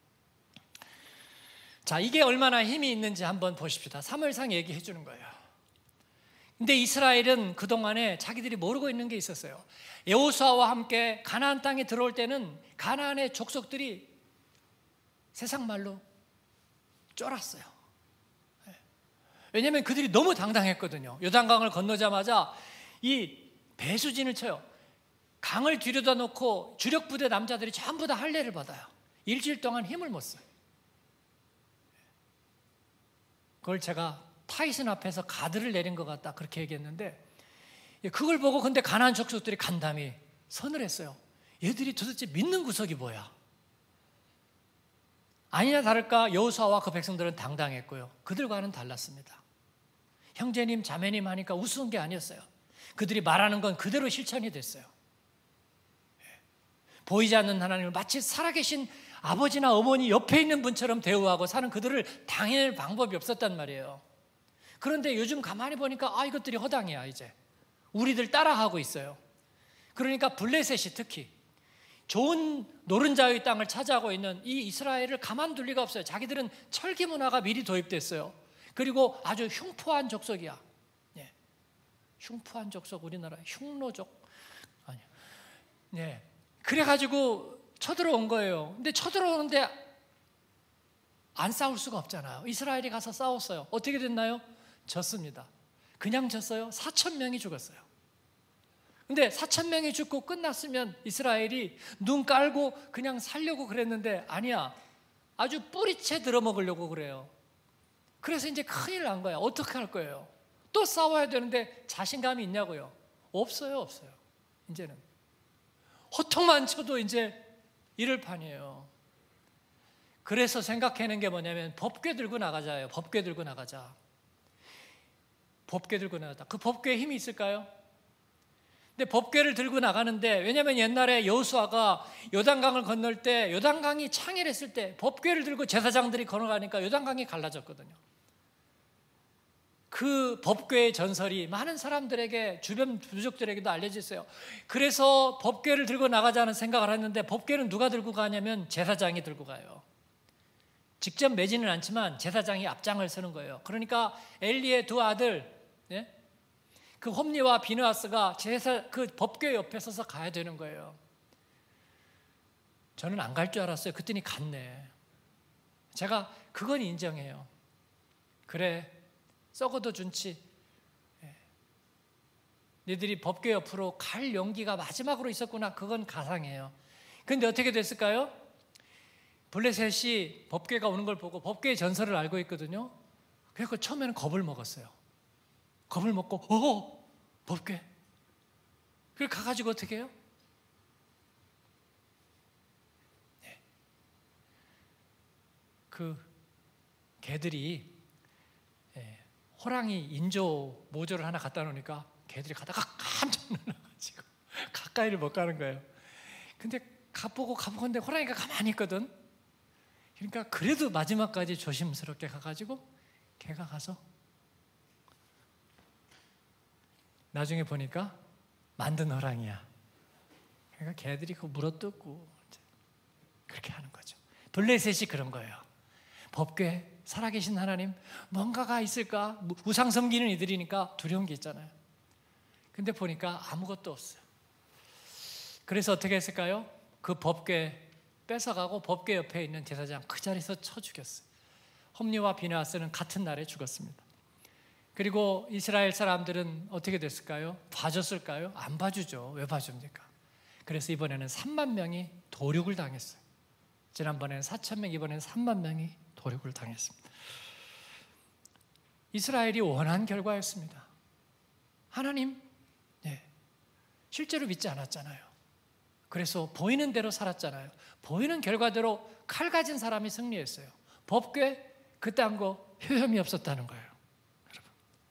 자, 이게 얼마나 힘이 있는지 한번 보십시다. 사무엘상 얘기해 주는 거예요. 근데 이스라엘은 그동안에 자기들이 모르고 있는 게 있었어요. 여호수아와 함께 가나안 땅에 들어올 때는 가나안의 족속들이 세상 말로 쫄았어요. 왜냐하면 그들이 너무 당당했거든요. 요단강을 건너자마자 이 배수진을 쳐요. 강을 뒤로다 놓고 주력 부대 남자들이 전부 다 할례를 받아요. 일주일 동안 힘을 못 써요. 그걸 제가 타이슨 앞에서 가드를 내린 것 같다, 그렇게 얘기했는데, 그걸 보고 근데 가나안 족속들이 간담이 선을 했어요. 얘들이 도대체 믿는 구석이 뭐야? 아니나 다를까 여호수아와 그 백성들은 당당했고요. 그들과는 달랐습니다. 형제님 자매님 하니까 우스운 게 아니었어요. 그들이 말하는 건 그대로 실천이 됐어요. 보이지 않는 하나님을 마치 살아계신 아버지나 어머니 옆에 있는 분처럼 대우하고 사는 그들을 당할 방법이 없었단 말이에요. 그런데 요즘 가만히 보니까 이것들이 허당이야. 이제 우리들 따라하고 있어요. 그러니까 블레셋이 특히 좋은 노른자의 땅을 차지하고 있는 이 이스라엘을 가만둘 리가 없어요. 자기들은 철기 문화가 미리 도입됐어요. 그리고 아주 흉포한 족속이야. 흉포한 족속, 우리나라 흉노족 아니요. 그래가지고 쳐들어온 거예요. 근데 쳐들어오는데 안 싸울 수가 없잖아요. 이스라엘이 가서 싸웠어요. 어떻게 됐나요? 졌습니다. 그냥 졌어요? 4,000명이 죽었어요. 근데 4,000명이 죽고 끝났으면 이스라엘이 눈 깔고 그냥 살려고 그랬는데, 아니야. 아주 뿌리채 들어먹으려고 그래요. 그래서 이제 큰일 난 거야. 어떻게 할 거예요? 또 싸워야 되는데 자신감이 있냐고요? 없어요. 이제는 호통만 쳐도 이제 이럴 판이에요. 그래서 생각해낸 게 뭐냐면 법궤 들고 나가자예요. 법궤 들고 나가자. 그 법궤에 힘이 있을까요? 근데 법궤를 들고 나가는데, 왜냐하면 옛날에 여호수아가 요단강을 건널 때, 요단강이 창궐했을 때 법궤를 들고 제사장들이 걸어가니까 요단강이 갈라졌거든요. 그 법궤의 전설이 많은 사람들에게, 주변 부족들에게도 알려져 있어요. 그래서 법궤를 들고 나가자는 생각을 했는데, 법궤는 누가 들고 가냐면 제사장이 들고 가요. 직접 매지는 않지만 제사장이 앞장을 서는 거예요. 그러니까 엘리의 두 아들, 그 홈리와 비느하스가 그 법궤 옆에 서서 가야 되는 거예요. 저는 안 갈 줄 알았어요. 그랬더니 갔네. 제가 그건 인정해요. 그래, 썩어도 준치. 너희들이 법궤 옆으로 갈 용기가 마지막으로 있었구나. 그건 가상이에요. 근데 어떻게 됐을까요? 블레셋이 법궤가 오는 걸 보고 법궤의 전설을 알고 있거든요. 그래서 처음에는 겁을 먹었어요. 겁을 먹고 법궤. 그걸 가가지고 어떻게 해요? 그 개들이 호랑이 인조 모조를 하나 갖다 놓으니까 개들이 가다가 깜짝 놀라가지고 가까이를 못 가는 거예요. 근데 가보건데 호랑이가 가만히 있거든. 그러니까 그래도 마지막까지 조심스럽게 가가지고 개가 가서 나중에 보니까 만든 호랑이야. 그러니까 개들이 그거 물어뜯고 그렇게 하는 거죠. 블레셋이 그런 거예요. 법궤, 살아계신 하나님, 뭔가가 있을까? 우상 섬기는 이들이니까 두려운 게 있잖아요. 근데 보니까 아무것도 없어요. 그래서 어떻게 했을까요? 그 법궤 뺏어가고 법궤 옆에 있는 제사장 그 자리에서 쳐 죽였어요. 홈리와 비느하스는 같은 날에 죽었습니다. 그리고 이스라엘 사람들은 어떻게 됐을까요? 봐줬을까요? 안 봐주죠. 왜 봐줍니까? 그래서 이번에는 3만 명이 도륙을 당했어요. 지난번에는 4천 명, 이번에는 3만 명이 도륙을 당했습니다. 이스라엘이 원한 결과였습니다. 하나님, 실제로 믿지 않았잖아요. 그래서 보이는 대로 살았잖아요. 보이는 결과대로 칼 가진 사람이 승리했어요. 법궤 그딴 거 효험이 없었다는 거예요. 여러분.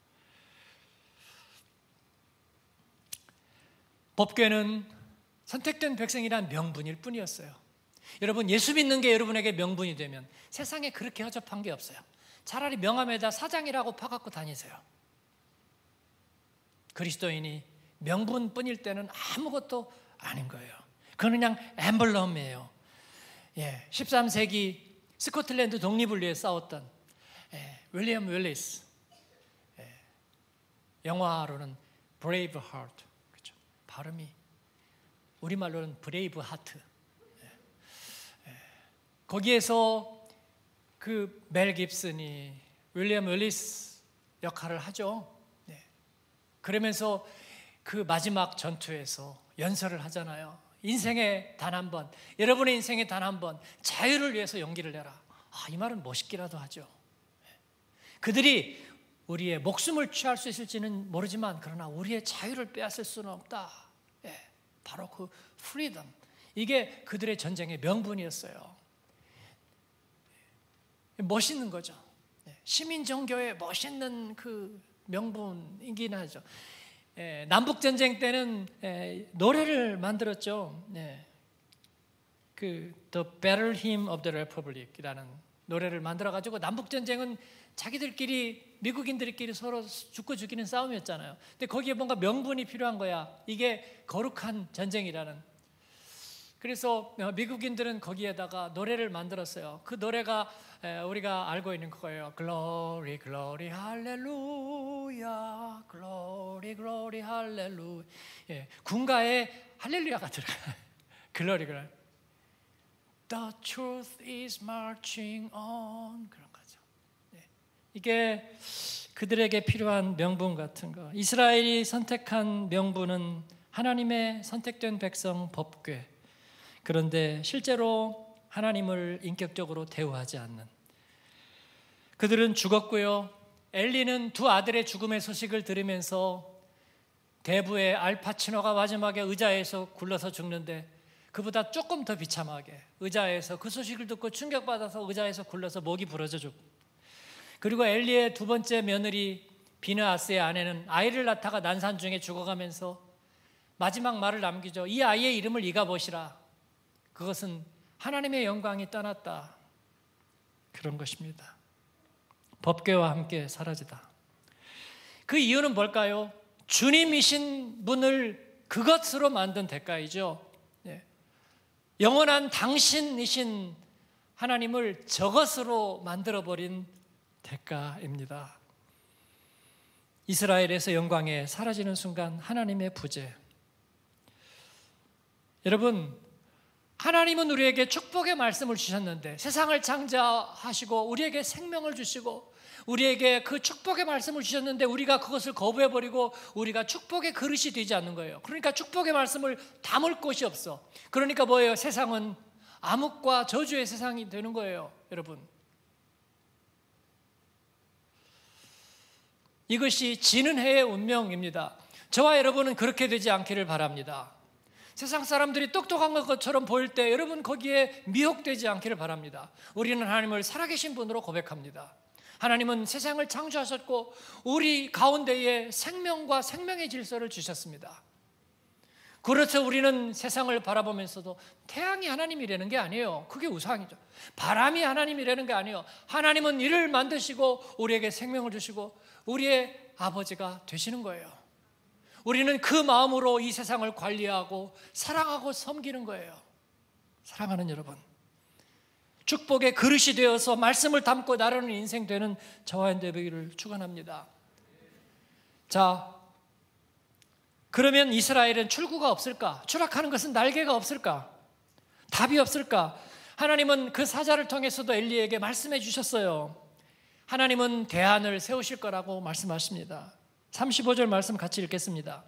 법궤는 선택된 백성이란 명분일 뿐이었어요. 여러분, 예수 믿는 게 여러분에게 명분이 되면 세상에 그렇게 허접한 게 없어요. 차라리 명함에다 사장이라고 파갖고 다니세요. 그리스도인이 명분뿐일 때는 아무것도 아닌 거예요. 그건 그냥 엠블럼이에요. 13세기 스코틀랜드 독립을 위해 싸웠던 윌리엄 윌리스, 영화로는 브레이브 하트, 그렇죠? 발음이 우리말로는 브레이브 하트. 거기에서 그 멜 깁슨이 윌리엄 윌리스 역할을 하죠. 그러면서 그 마지막 전투에서 연설을 하잖아요. 인생에 단 한 번, 여러분의 인생에 단 한 번 자유를 위해서 용기를 내라. 이 말은 멋있기라도 하죠. 그들이 우리의 목숨을 취할 수 있을지는 모르지만 그러나 우리의 자유를 빼앗을 수는 없다. 바로 그 프리덤, 이게 그들의 전쟁의 명분이었어요. 멋있는 거죠. 시민정교의 멋있는 그 명분이긴 하죠. 남북전쟁 때는 노래를 만들었죠. 그 The Battle Hymn of the Republic이라는 노래를 만들어가지고, 남북전쟁은 자기들끼리, 미국인들끼리 서로 죽고 죽이는 싸움이었잖아요. 근데 거기에 뭔가 명분이 필요한 거야. 이게 거룩한 전쟁이라는. 그래서 미국인들은 거기에다가 노래를 만들었어요. 그 노래가 우리가 알고 있는 거예요. Glory, glory, hallelujah. Glory, glory, hallelujah. 군가에 할렐루야가 들어가요. Glory, glory. The truth is marching on. 그런 거죠. 이게 그들에게 필요한 명분 같은 거. 이스라엘이 선택한 명분은 하나님의 선택된 백성 법궤. 그런데 실제로 하나님을 인격적으로 대우하지 않는, 그들은 죽었고요. 엘리는 두 아들의 죽음의 소식을 들으면서 대부의 알파치노가 마지막에 의자에서 굴러서 죽는데 그보다 조금 더 비참하게 의자에서 그 소식을 듣고 충격받아서 의자에서 굴러서 목이 부러져 죽고, 그리고 엘리의 두 번째 며느리 비느하스의 아내는 아이를 낳다가 난산 중에 죽어가면서 마지막 말을 남기죠. 이 아이의 이름을 읽어보시라. 그것은 하나님의 영광이 떠났다. 그런 것입니다. 법궤와 함께 사라지다. 그 이유는 뭘까요? 주님이신 분을 그것으로 만든 대가이죠. 영원한 당신이신 하나님을 저것으로 만들어버린 대가입니다. 이스라엘에서 영광에 사라지는 순간 하나님의 부재. 여러분, 하나님은 우리에게 축복의 말씀을 주셨는데, 세상을 창조하시고 우리에게 생명을 주시고 우리에게 그 축복의 말씀을 주셨는데 우리가 그것을 거부해버리고 우리가 축복의 그릇이 되지 않는 거예요. 그러니까 축복의 말씀을 담을 곳이 없어. 그러니까 뭐예요? 세상은 암흑과 저주의 세상이 되는 거예요. 여러분, 이것이 지는 해의 운명입니다. 저와 여러분은 그렇게 되지 않기를 바랍니다. 세상 사람들이 똑똑한 것처럼 보일 때 여러분 거기에 미혹되지 않기를 바랍니다. 우리는 하나님을 살아계신 분으로 고백합니다. 하나님은 세상을 창조하셨고 우리 가운데에 생명과 생명의 질서를 주셨습니다. 그렇죠. 우리는 세상을 바라보면서도 태양이 하나님이라는 게 아니에요. 그게 우상이죠. 바람이 하나님이라는 게 아니에요. 하나님은 이를 만드시고 우리에게 생명을 주시고 우리의 아버지가 되시는 거예요. 우리는 그 마음으로 이 세상을 관리하고 사랑하고 섬기는 거예요. 사랑하는 여러분, 축복의 그릇이 되어서 말씀을 담고 나르는 인생 되는 저와 여러분 되기를 축원합니다. 자, 그러면 이스라엘은 출구가 없을까? 추락하는 것은 날개가 없을까? 답이 없을까? 하나님은 그 사자를 통해서도 엘리에게 말씀해 주셨어요. 하나님은 대안을 세우실 거라고 말씀하십니다. 35절 말씀 같이 읽겠습니다.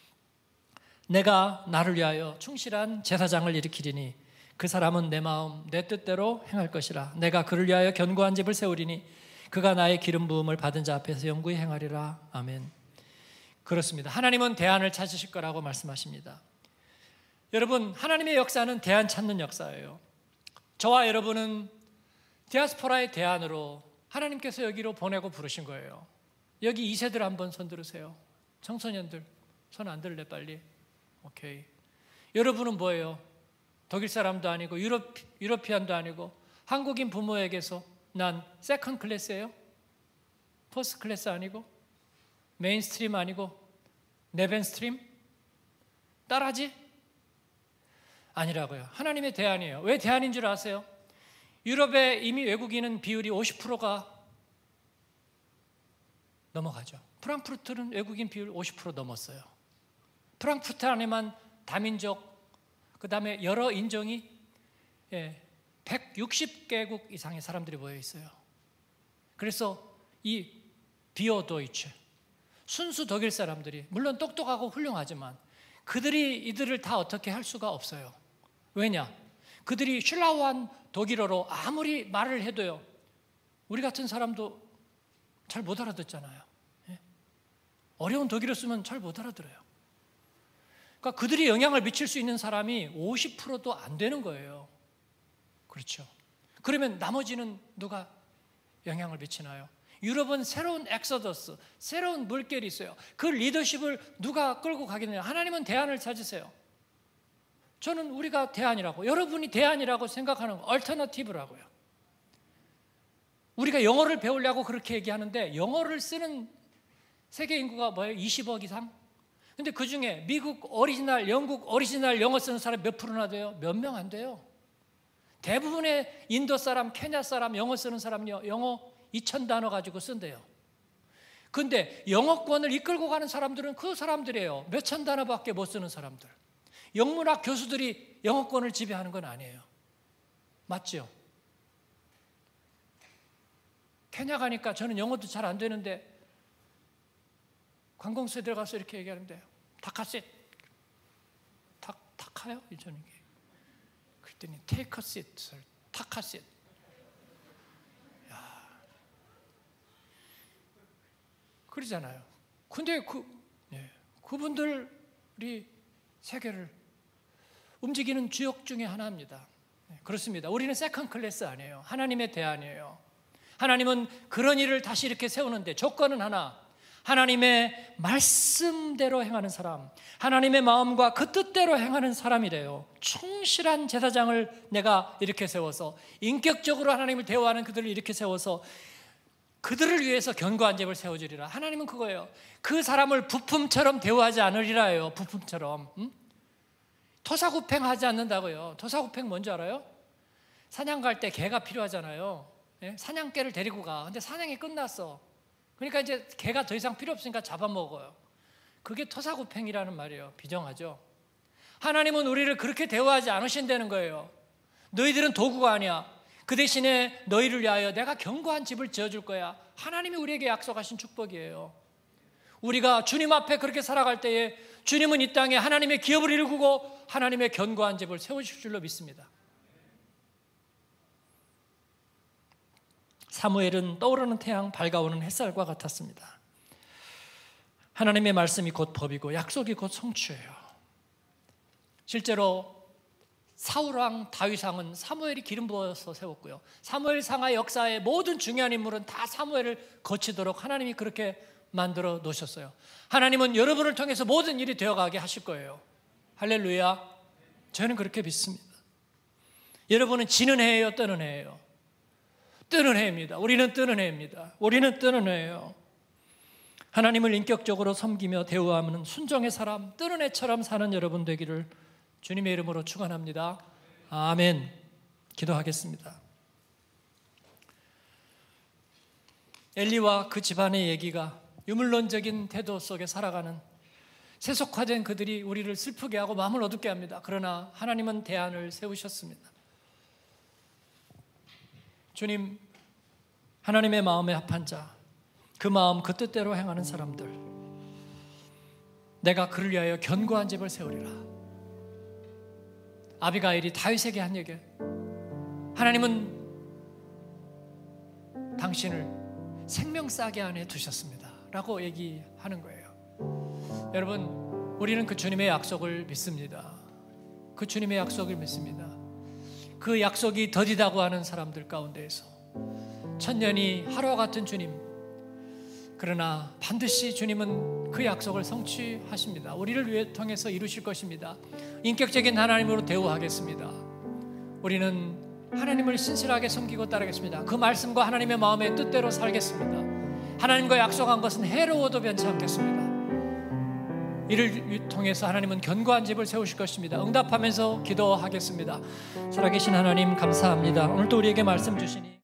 내가 나를 위하여 충실한 제사장을 일으키리니 그 사람은 내 마음 내 뜻대로 행할 것이라. 내가 그를 위하여 견고한 집을 세우리니 그가 나의 기름 부음을 받은 자 앞에서 영구히 행하리라. 아멘. 그렇습니다. 하나님은 대안을 찾으실 거라고 말씀하십니다. 여러분, 하나님의 역사는 대안 찾는 역사예요. 저와 여러분은 디아스포라의 대안으로 하나님께서 여기로 보내고 부르신 거예요. 여기 2세들 한번 손 들으세요. 청소년들 손 안 들래 빨리. 오케이. 여러분은 뭐예요? 독일 사람도 아니고 유러피안도 아니고 한국인 부모에게서 난 세컨드 클래스예요? 퍼스트 클래스 아니고 메인스트림 아니고 네벤스트림? 따라지? 아니라고요. 하나님의 대안이에요. 왜 대안인 줄 아세요? 유럽에 이미 외국인은 비율이 50%가 넘어가죠. 프랑크푸르트는 외국인 비율 50% 넘었어요. 프랑크푸르트 안에만 다민족, 그 다음에 여러 인종이 160개국 이상의 사람들이 모여 있어요. 그래서 이 비오도이츠, 순수 독일 사람들이 물론 똑똑하고 훌륭하지만 그들이 이들을 다 어떻게 할 수가 없어요. 왜냐? 그들이 슐라우한 독일어로 아무리 말을 해도요, 우리 같은 사람도 잘 못 알아듣잖아요. 어려운 독일어 쓰면 잘 못 알아들어요. 그러니까 그들이 영향을 미칠 수 있는 사람이 50%도 안 되는 거예요. 그렇죠. 그러면 나머지는 누가 영향을 미치나요? 유럽은 새로운 엑소더스, 새로운 물결이 있어요. 그 리더십을 누가 끌고 가겠느냐? 하나님은 대안을 찾으세요. 저는 우리가 대안이라고, 여러분이 대안이라고 생각하는 거, 얼터너티브라고요. 우리가 영어를 배우려고 그렇게 얘기하는데 영어를 쓰는 세계 인구가 뭐예요? 20억 이상? 근데 그 중에 미국 오리지널, 영국 오리지널 영어 쓰는 사람 몇 프로나 돼요? 몇 명 안 돼요. 대부분의 인도 사람, 케냐 사람 영어 쓰는 사람은요, 영어 2,000단어 가지고 쓴대요. 근데 영어권을 이끌고 가는 사람들은 그 사람들이에요. 몇천 단어밖에 못 쓰는 사람들. 영문학 교수들이 영어권을 지배하는 건 아니에요. 맞죠? 케냐 가니까 저는 영어도 잘 안 되는데 관공서에 들어가서 이렇게 얘기하는데 타카셋, 타카요? 저는 이게 그랬더니 take a seat, 타카셋. 그러잖아요. 근데 그분들이 세계를 움직이는 주역 중에 하나입니다. 그렇습니다. 우리는 세컨드 클래스 아니에요. 하나님의 대안이에요. 하나님은 그런 일을 다시 이렇게 세우는데 조건은 하나, 하나님의 말씀대로 행하는 사람, 하나님의 마음과 그 뜻대로 행하는 사람이래요. 충실한 제사장을 내가 이렇게 세워서, 인격적으로 하나님을 대우하는 그들을 이렇게 세워서 그들을 위해서 견고한 집을 세워주리라. 하나님은 그거예요. 그 사람을 부품처럼 대우하지 않으리라예요. 부품처럼. 토사구팽하지 않는다고요. 토사구팽 뭔지 알아요? 사냥 갈 때 개가 필요하잖아요. 사냥개를 데리고 가. 근데 사냥이 끝났어. 그러니까 이제 개가 더 이상 필요 없으니까 잡아먹어요. 그게 토사구팽이라는 말이에요. 비정하죠. 하나님은 우리를 그렇게 대우하지 않으신다는 거예요. 너희들은 도구가 아니야. 그 대신에 너희를 위하여 내가 견고한 집을 지어줄 거야. 하나님이 우리에게 약속하신 축복이에요. 우리가 주님 앞에 그렇게 살아갈 때에 주님은 이 땅에 하나님의 기업을 일구고 하나님의 견고한 집을 세우실 줄로 믿습니다. 사무엘은 떠오르는 태양, 밝아오는 햇살과 같았습니다. 하나님의 말씀이 곧 법이고 약속이 곧 성취예요. 실제로 사울왕, 다윗왕은 사무엘이 기름 부어서 세웠고요. 사무엘상의 역사의 모든 중요한 인물은 다 사무엘을 거치도록 하나님이 그렇게 만들어 놓으셨어요. 하나님은 여러분을 통해서 모든 일이 되어가게 하실 거예요. 할렐루야. 저는 그렇게 믿습니다. 여러분은 지는 해예요, 뜨는 해예요? 뜨는 해입니다. 우리는 뜨는 해입니다. 우리는 뜨는 해예요. 하나님을 인격적으로 섬기며 대우하는 순종의 사람, 뜨는 해처럼 사는 여러분 되기를 주님의 이름으로 축원합니다. 아멘. 기도하겠습니다. 엘리와 그 집안의 얘기가 유물론적인 태도 속에 살아가는 세속화된 그들이 우리를 슬프게 하고 마음을 어둡게 합니다. 그러나 하나님은 대안을 세우셨습니다. 주님, 하나님의 마음에 합한 자, 그 마음 그 뜻대로 행하는 사람들, 내가 그를 위하여 견고한 집을 세우리라. 아비가일이 다윗에게 한 얘기, 하나님은 당신을 생명싸개 안에 두셨습니다 라고 얘기하는 거예요. 여러분, 우리는 그 주님의 약속을 믿습니다. 그 주님의 약속을 믿습니다. 그 약속이 더디다고 하는 사람들 가운데에서 천년이 하루와 같은 주님, 그러나 반드시 주님은 그 약속을 성취하십니다. 우리를 통해서 이루실 것입니다. 인격적인 하나님으로 대우하겠습니다. 우리는 하나님을 신실하게 섬기고 따르겠습니다. 그 말씀과 하나님의 마음의 뜻대로 살겠습니다. 하나님과 약속한 것은 해로워도 변치 않겠습니다. 이를 통해서 하나님은 견고한 집을 세우실 것입니다. 응답하면서 기도하겠습니다. 살아계신 하나님 감사합니다. 오늘도 우리에게 말씀 주시니